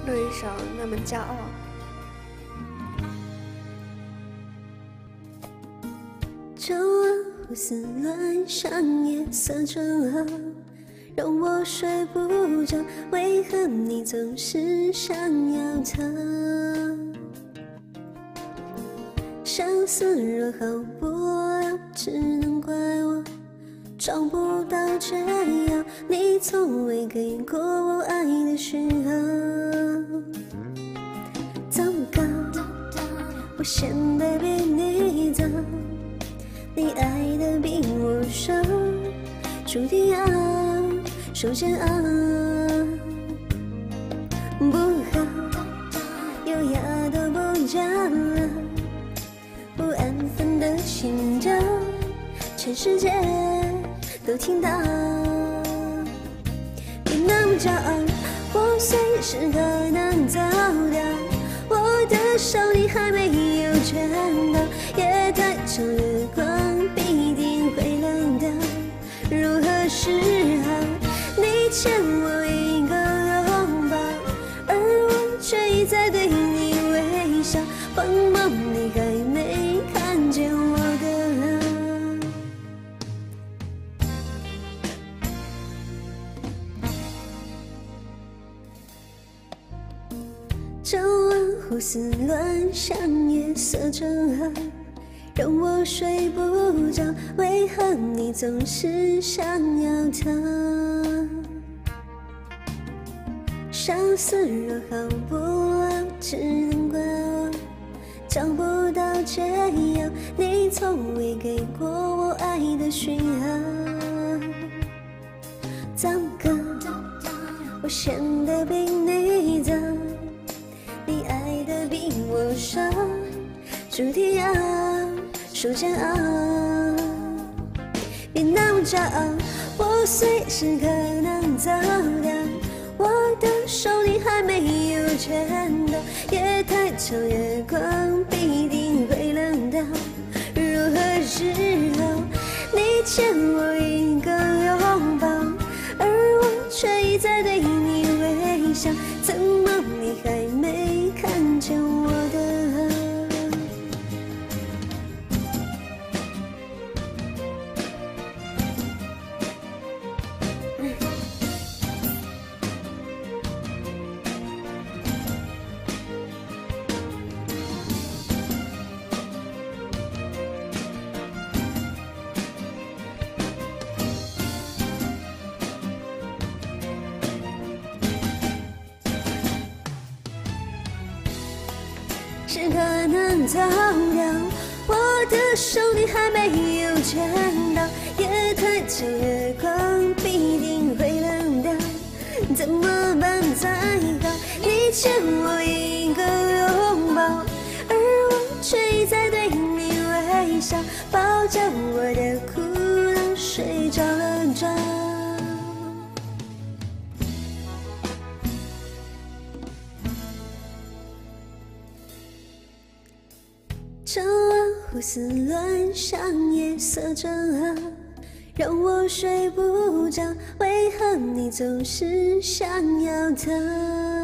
唱一首《那么骄傲》。 就我胡思乱想，夜色正好，让我睡不着。为何你总是想要逃？相思若好不了，只能怪我找不到解药。你从未给过我爱的讯号。糟糕，我显得比你早，你爱的比我少，注定要受煎熬。不好，优雅都不讲了，不安分的心跳，全世界都听到。别那么骄傲，我随时可能走掉。我的手你还没有牵到，夜太长，月光必定会冷掉。如何是好？你欠我一个拥抱，而我却一再对你微笑。慌忙你还没看见我的好。朝晚胡思乱想，夜色正好，让我睡不着。为何你总是想要逃？相思若好不了，只能怪我找不到解药。你从未给过我爱的讯号。糟糕，我显得比你早，你爱的比我少，注定要受煎熬。别那么骄傲，我随时可能走掉。我的手你还没有牵到，夜太长，月光必定会冷掉。如何是好？你欠我一个拥抱，而我却一再对你微笑。怎么你还没看见我的好？是可能走掉，我的手你还没有牵到，夜太长，月光必定会冷掉。怎么办才好？你欠我一个拥抱，而我却一再对你微笑，抱着我的哭闹睡着了觉。朝晚胡思乱想，夜色正好，让我睡不着。为何你总是想要逃？